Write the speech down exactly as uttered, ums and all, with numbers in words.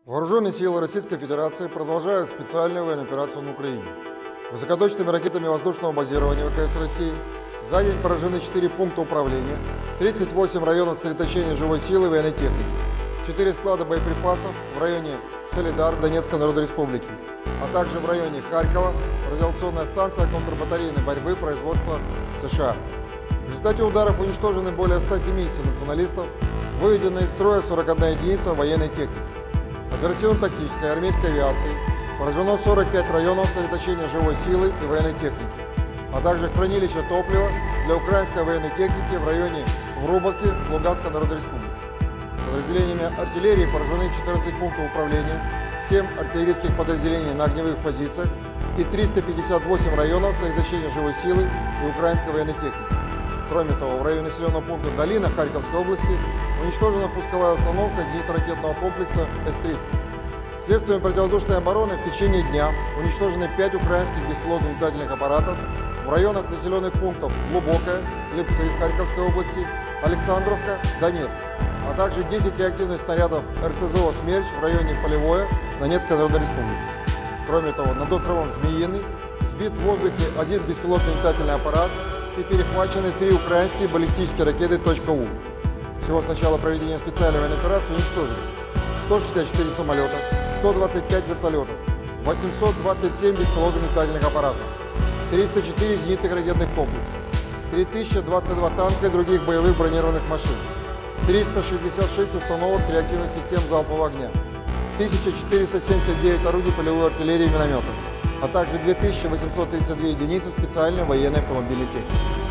Вооруженные силы Российской Федерации продолжают специальную военную операцию на Украине. Высокоточными ракетами воздушного базирования ВКС России за день поражены четыре пункта управления, тридцать восемь районов сосредоточения живой силы и военной техники, четыре склада боеприпасов в районе Солидар Донецкой Народной Республики, а также в районе Харькова радиационная станция контрбатарейной борьбы производства США. В результате ударов уничтожены более ста семидесяти националистов, выведена из строя сорок одна единица военной техники. Оперативно-тактической армейской авиации поражено сорок пять районов сосредоточения живой силы и военной техники, а также хранилище топлива для украинской военной техники в районе Врубовки Луганской Народной Республики. Подразделениями артиллерии поражены четырнадцать пунктов управления, семь артиллерийских подразделений на огневых позициях и триста пятьдесят восемь районов сосредоточения живой силы и украинской военной техники. Кроме того, в районе населенного пункта Долина Харьковской области уничтожена пусковая установка зенитно-ракетного комплекса эс триста. Следствием противовоздушной обороны в течение дня уничтожены пять украинских беспилотных летательных аппаратов в районах населенных пунктов Глубокое, Липцы Харьковской области, Александровка, Донецк, а также десять реактивных снарядов эр эс зэ о «Смерч» в районе Полевое Донецкой Народной Республики. Кроме того, над островом Змеиный сбит в воздухе один беспилотный летательный аппарат и перехвачены три украинские баллистические ракеты .У. Всего с начала проведения специальной военной операции уничтожены сто шестьдесят четыре самолета, сто двадцать пять вертолетов, восемьсот двадцать семь беспилотных летательных аппаратов, триста четыре зенитных ракетных комплекса, три тысячи двадцать два танка и других боевых бронированных машин, триста шестьдесят шесть установок реактивных систем залпового огня, тысяча четыреста семьдесят девять орудий полевой артиллерии и минометов, а также две тысячи восемьсот тридцать две единицы специальной военной автомобильной техники.